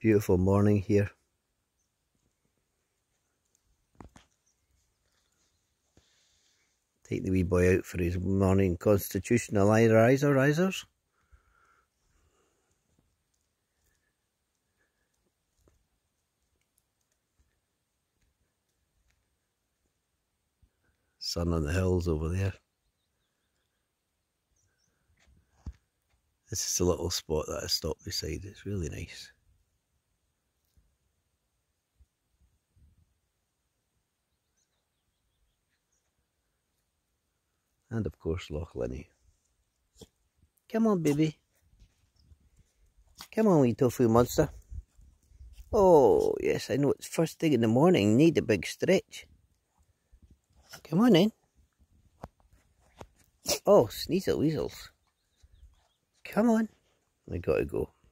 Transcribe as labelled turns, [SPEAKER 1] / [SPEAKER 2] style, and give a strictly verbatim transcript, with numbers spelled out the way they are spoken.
[SPEAKER 1] Beautiful morning here. Take the wee boy out for his morning constitutional eye riser risers. Sun on the hills over there. This is a little spot that I stopped beside. It's really nice. And of course Loch Linney. Come on, baby. Come on, wee tofu monster. Oh, yes, I know it's first thing in the morning. Need a big stretch. Come on in. Oh, sneasel weasels. Come on. I gotta go.